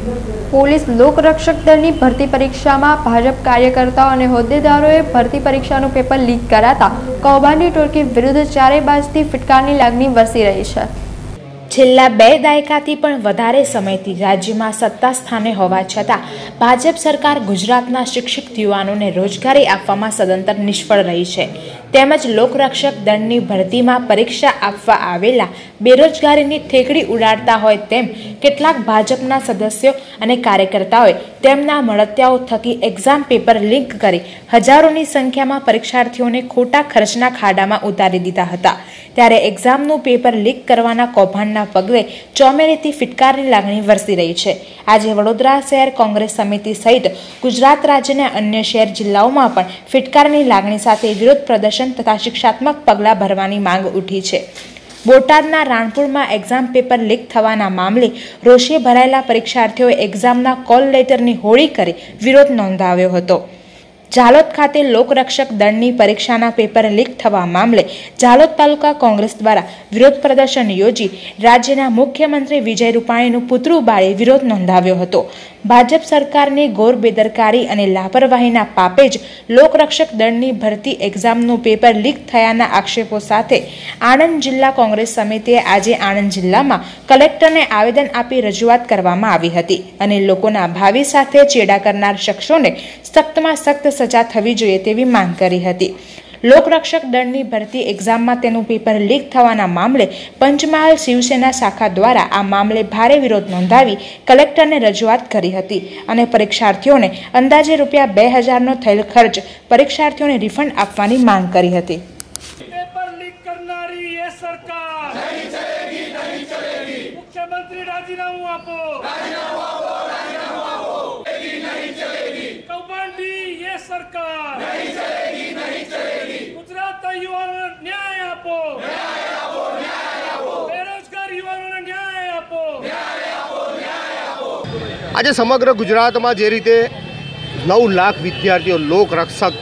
Police લોકરક્ષક દળની ભરતી પરીક્ષામાં ભાજપ કાર્યકર્તાઓ અને હોદ્દેદારોએ ભરતી પરીક્ષાનું પેપર લીક કરાતા કૌભાંડી ટોળકી વિરુદ્ધ ચારે બાજુથી ફટકારની લાગણી વરસી રહી છે। છેલ્લા 2 દાયકાથી પણ વધારે સમયથી રાજ્યમાં સત્તા સ્થાને હોવા છતાં ભાજપ સરકાર ગુજરાતના શિક્ષિત યુવાનોને રોજગારી આપવામાં સદંતર નિષ્ફળ રહી છે। તેમજ લોકરક્ષક દળની ભરતીમાં પરીક્ષા આપવા આવેલા બેરોજગારીની ઠેકડી ઉડાડતા હોય તેમ કેટલાક ભાજપના સદસ્યો અને કાર્યકર્તાઓએ તેમના મળતિયાઓ થકી એક્ઝામ પેપર લીક કરી હજારોની સંખ્યામાં પરીક્ષાર્થીઓને ખોટા ખર્ચના ખાડામાં ઉતારી દીધા હતા। ત્યારે એક્ઝામનું પેપર લીક કરવાના કૌભાંડના પગલે ચોમેરીથી ફિટકારની લાગણી વરસી રહી છે। આજે વડોદરા શહેર કોંગ્રેસ સમિતિ સહિત ગુજરાત રાજ્યના અન્ય શહેર જિલ્લાઓમાં પણ ફિટકારની લાગણી સાથે વિરોધ પ્રદર્શન તથા શિક્ષાત્મક પગલાં ભરવાની માંગ ઉઠી છે। બોટાદના રાણપુરમાં એક્ઝામ પેપર લીક થવાના મામલે રોષે ભરાયેલા પરીક્ષાર્થીઓએ એક્ઝામના કોલ લેટરની હોળી કરી વિરોધ નોંધાવ્યો હતો। જાલોદ ખાતે લોકરક્ષક દળની પરીક્ષાના પેપર લીક થવા મામલે જાલોદ તાલુકા કોંગ્રેસ દ્વારા વિરોધ પ્રદર્શન યોજી રાજ્યના મુખ્યમંત્રી વિજય રૂપાણીનું પુતળું બાળી વિરોધ નોંધાવ્યો હતો। ભાજપ સરકારની ઘોર બેદરકારી અને લાપરવાહીના પાપે જ લોકરક્ષક દળની ભરતી એક્ઝામનું પેપર લીક થયાના આક્ષેપો સાથે આણંદ જિલ્લા કોંગ્રેસ સમિતિએ આજે આણંદ જિલ્લામાં કલેક્ટરને આવેદન આપી રજૂઆત કરવામાં આવી હતી અને લોકોના ભાવિ સાથે ચેડા કરનાર શખ્સોને સખ્તમાં સખ્ત સજા થવી જોઈએ તેવી માંગ કરી હતી। લોકરક્ષક દળની ભરતી એક્ઝામમાં તેનું પેપર લીક થવાના મામલે પંચમહાલ શિવસેના શાખા દ્વારા આ મામલે ભારે વિરોધ નોંધાવી કલેક્ટરને રજૂઆત કરી હતી અને પરીક્ષાર્થીઓને અંદાજે ₹2000નો થયેલ ખર્ચ પરીક્ષાર્થીઓને રિફંડ આપવાની માંગ કરી હતી। पेपर लीक करनारी ये सरकार नहीं चलेगी, नहीं चलेगी। मुख्यमंत्री राजीनामु आपो, राजीनामु आपो, राजीनामु आपो। नहीं चलेगी। कौभांडी ये सरकार नहीं चलेगी, नहीं चलेगी। गुजरात युवाओं न्याय आपो, न्याय आपो, न्याय आपो। बेरोजगार युवाओं न्याय आपो, न्याय आपो, न्याय आपो। आज समग्र गुजरात में जे रीते 9 लाख विद्यार्थीओ लोकरक्षक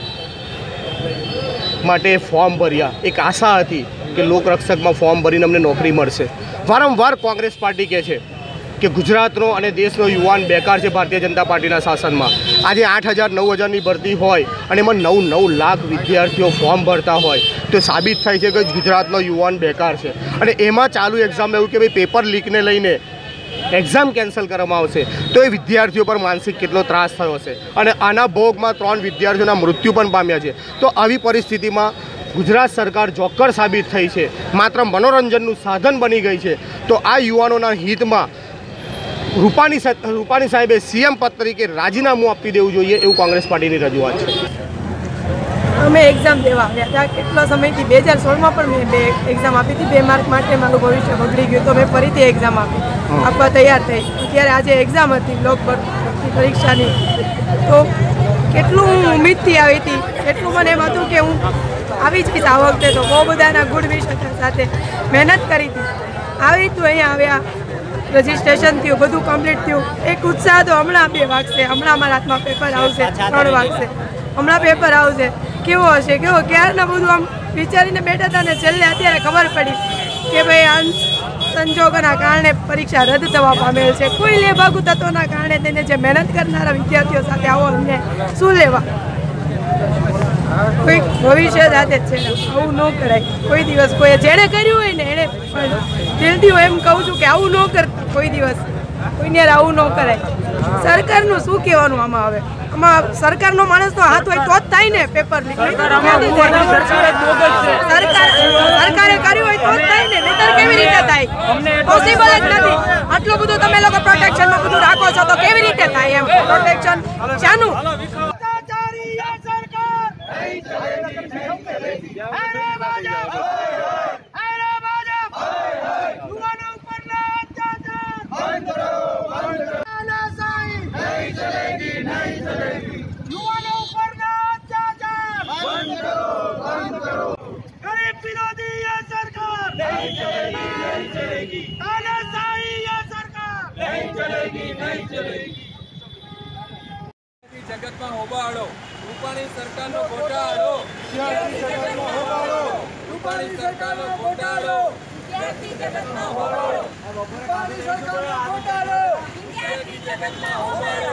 માટે ફોર્મ ભર્યા, એક આશા હતી કે લોકરક્ષકમાં ફોર્મ ભરીને અમને નોકરી મળશે। વારંવાર કોંગ્રેસ પાર્ટી કહે છે કે ગુજરાતનો અને દેશનો યુવાન બેકાર છે ભારતીય જનતા પાર્ટીના શાસનમાં। આજે 8000 9000ની ભરતી હોય અને એમાં 9 લાખ વિદ્યાર્થીઓ ફોર્મ ભરતા હોય તો સાબિત થાય છે કે ગુજરાતનો યુવાન બેકાર છે। અને એમાં ચાલુ એક્ઝામ એવું કે ભાઈ પેપર લીકને લઈને એક્ઝામ કેન્સલ કરવામાં આવશે તો એ વિદ્યાર્થીઓ પર માનસિક કેટલો ત્રાસ થયો હશે અને આના ભોગમાં 3 વિદ્યાર્થીઓના મૃત્યુ પણ પામ્યા છે। તો આવી પરિસ્થિતિમાં ગુજરાત સરકાર જોકર સાબિત થઈ છે, માત્ર મનોરંજનનું સાધન બની ગઈ છે। તો આ યુવાનોના હિતમાં રૂપાણી સાહેબે સીએમ પદ તરીકે રાજીનામું આપી દેવું જોઈએ એવું કોંગ્રેસ પાર્ટીની રજૂઆત છે। અમે એક્ઝામ દેવા આવ્યા હતા કેટલો સમયથી 2016માં પણ મેં એક્ઝામ આપી હતી। 2 માર્ક માટે મારું ભવિષ્ય બગડી ગયું તો મેં ફરીથી એક્ઝામ આપવા તૈયાર થઈ। ત્યારે આજે એક્ઝામ હતી લોક ભરતી પરીક્ષાની તો કેટલું ઉમ્મીદથી આવી હતી, એટલું મને એમ હતું કે હું આવી જઈશ આ વખતે। તો બહુ બધાના ગુડ વિશ સાથે મહેનત કરી હતી, આવી તો અહીંયા આવ્યા, રજિસ્ટ્રેશન થયું, બધું કમ્પ્લીટ થયું। એક ઉત્સાહ તો હમણાં 2 વાગશે, હમણાં અમારા હાથમાં પેપર આવશે, 3 વાગશે, હમણાં પેપર આવશે, કેવો હશે કેવો ક્યારના બધું આમ વિચારીને બેઠા હતા ને છેલ્લે અત્યારે ખબર પડી કે ભાઈ આ સંજોગોના કારણે પરીક્ષા રદ થવા પામેલ છે। કોઈ લેભાગુ તત્વોના કારણે તેને જે મહેનત કરનારા વિદ્યાર્થીઓ સાથે આવો અન્યાય શું લેવા? કોઈ ભવિષ્ય સાથે જ છે, આવું ન કરાય કોઈ દિવસ। કોઈ જેણે કર્યું હોય ને એણે દિલથી હું એમ કહું છું કે આવું ન કરતા કોઈ દિવસ, કોઈને આવું ન કરાય। સરકારનું શું કહેવાનું આમાં? હવે આમાં સરકારનો માણસનો હાથ હોય તો જ થાય ને પેપર લીક। સરકારે કર્યું હોય તો જ થાય ને, નહીતર કેવી રીતે થાય? પોસિબલ જ નથી। આટલું બધું તમે લોકો પ્રોટેક્શનમાં બધું રાખો છો તો કેવી રીતે થાય? એમ પ્રોટેક્શન શાનું? જગતમાં હોબાળો રૂપાણી સરકારનો ઘોટાળો, રૂપાણી સરકારનો ઘોટાળો, રૂપાણી સરકારનો ઘોટાળો। ચલેગી જગતમાં હોબાળો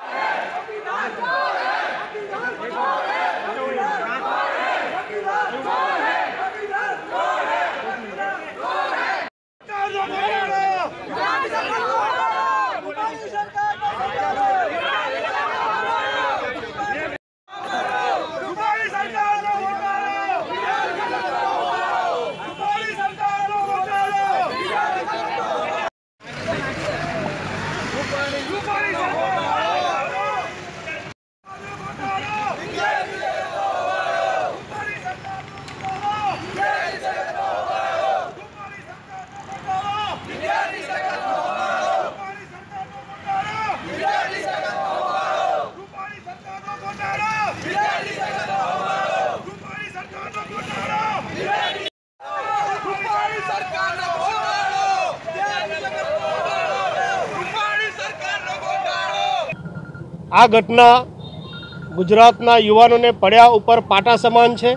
આ ઘટના ગુજરાતના યુવાનોને પડ્યા ઉપર પાટા સમાન છે।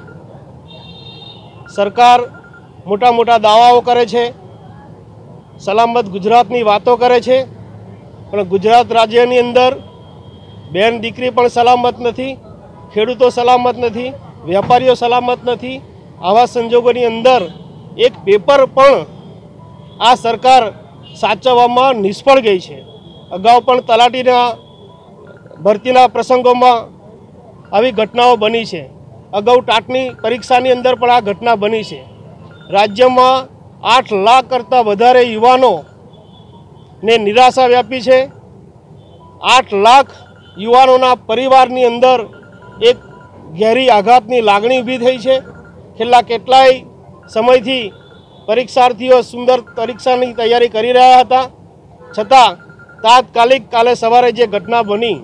સરકાર મોટા મોટા દાવાઓ કરે છે, સલામત ગુજરાતની વાતો કરે છે, પણ ગુજરાત રાજ્યની અંદર બેન દીકરી પણ સલામત નથી, ખેડૂતો સલામત નથી, વેપારીઓ સલામત નથી। આવા સંજોગોની અંદર એક પેપર પણ આ સરકાર સાચવવામાં નિષ્ફળ ગઈ છે। અગાઉ પણ તલાટીના ભરતીના પ્રસંગોમાં આવી ઘટનાઓ બની છે। અગાઉ ટાટની પરીક્ષાની અંદર પણ આ ઘટના બની છે। રાજ્યમાં 8 લાખ કરતાં વધારે યુવાનોને નિરાશા વ્યાપી છે। 8 લાખ યુવાનોના પરિવારની અંદર એક ઘેરી આઘાતની લાગણી ઊભી થઈ છે। છેલ્લા કેટલાય સમયથી પરીક્ષાર્થીઓ સુંદર પરીક્ષાની તૈયારી કરી રહ્યા હતા, છતાં તાત્કાલિક કાલે સવારે જે ઘટના બની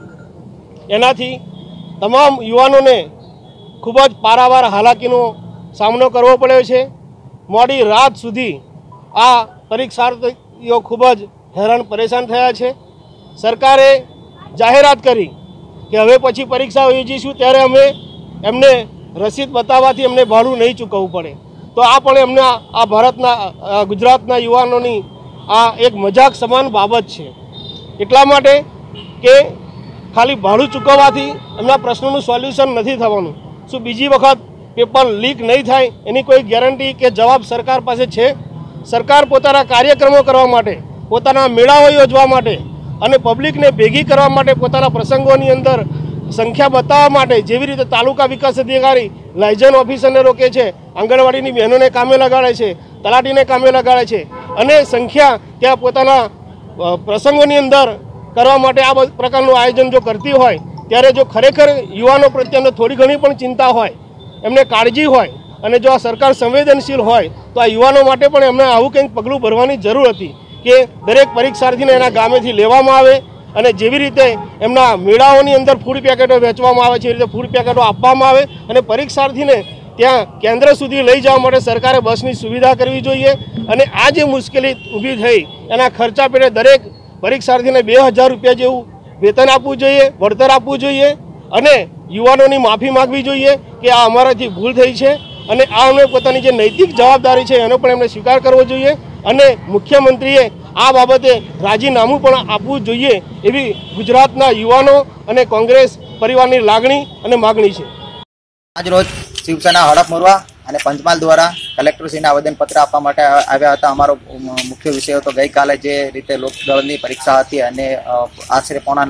એનાથી તમામ યુવાનોને ખૂબ જ પારાવાર હાલાકીનો સામનો કરવો પડ્યો છે। મોડી રાત સુધી આ પરીક્ષાર્થીઓ ખૂબ જ હેરાન પરેશાન થયા છે। સરકારે જાહેરાત કરી કે હવે પછી પરીક્ષાઓ યોજીશું ત્યારે અમે એમને રસીદ બતાવવાથી એમને ભાડું નહીં ચૂકવવું પડે, તો આ પણ એમને આ ભારતના ગુજરાતના યુવાનોની આ એક મજાક સમાન બાબત છે। એટલા માટે કે ખાલી ભાડું ચૂકવવાથી એમના પ્રશ્નોનું સોલ્યુશન નથી થવાનું। શું બીજી વખત પેપર લીક નહીં થાય એની કોઈ ગેરંટી કે જવાબ સરકાર પાસે છે? સરકાર પોતાના કાર્યક્રમો કરવા માટે, પોતાના મેળાઓ યોજવા માટે અને પબ્લિકને ભેગી કરવા માટે, પોતાના પ્રસંગોની અંદર સંખ્યા બતાવવા માટે જેવી રીતે તાલુકા વિકાસ અધિકારી લાયઝન ઓફિસરને રોકે છે, આંગણવાડીની બહેનોને કામે લગાડે છે, તલાટીને કામે લગાડે છે અને સંખ્યા ત્યાં પોતાના પ્રસંગોની અંદર કરવા માટે આ પ્રકારનું આયોજન જો કરતી હોય ત્યારે જો ખરેખર યુવાનો પ્રત્યે થોડી ઘણી પણ ચિંતા હોય, એમને કાળજી હોય અને જો આ સરકાર સંવેદનશીલ હોય તો આ યુવાનો માટે પણ એમને આવું કંઈક પગલું ભરવાની જરૂર હતી કે દરેક પરીક્ષાર્થીને એના ગામેથી લેવામાં આવે અને જેવી રીતે એમના મેળાઓની અંદર ફૂડ પેકેટો વેચવામાં આવે છે એ રીતે ફૂડ પેકેટો આપવામાં આવે અને પરીક્ષાર્થીને ત્યાં કેન્દ્ર સુધી લઈ જવા માટે સરકારે બસની સુવિધા કરવી જોઈએ। અને આ જે મુશ્કેલી ઊભી થઈ એના ખર્ચા પેટે દરેક પરીક્ષાર્થીને 2000 રૂપિયા જેવું વેતન આપવું જોઈએ, વળતર આપવું જોઈએ અને યુવાનોની માફી માગવી જોઈએ કે આ અમારાથી ભૂલ થઈ છે અને આ અમને પોતાની જે નૈતિક જવાબદારી છે એનો પણ એમને સ્વીકાર કરવો જોઈએ અને મુખ્યમંત્રીએ આ બાબતે રાજીનામું પણ આપવું જોઈએ એવી ગુજરાતના યુવાનો અને કોંગ્રેસ પરિવારની લાગણી અને માગણી છે। આજ રોજ શિવસેના હડપ મોરવા અને પંચમહાલ દ્વારા કલેક્ટરશ્રીને આવેદનપત્ર આપવા માટે આવ્યા હતા। અમારો મુખ્ય વિષય હતો ગઈકાલે જે રીતે લોકદળની પરીક્ષા હતી અને આશરે પોણા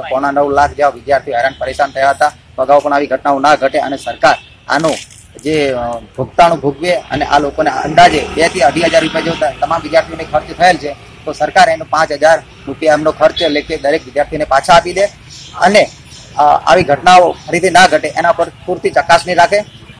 9 લાખ જેવા વિદ્યાર્થીઓ હેરાન પરેશાન થયા હતા। અગાઉ પણ આવી ઘટનાઓ ના ઘટે અને સરકાર આનું જે ભુગતાણું ભોગવે અને આ લોકોને અંદાજે 2 થી 2.5 હજાર રૂપિયા જેવો તમામ વિદ્યાર્થીઓને ખર્ચ થયેલ છે, તો સરકાર એનો 5000 રૂપિયા એમનો ખર્ચ લેખે દરેક વિદ્યાર્થીને પાછા આપી દે અને આવી ઘટનાઓ ફરીથી ના ઘટે એના પર પૂરતી ચકાસણી રાખે।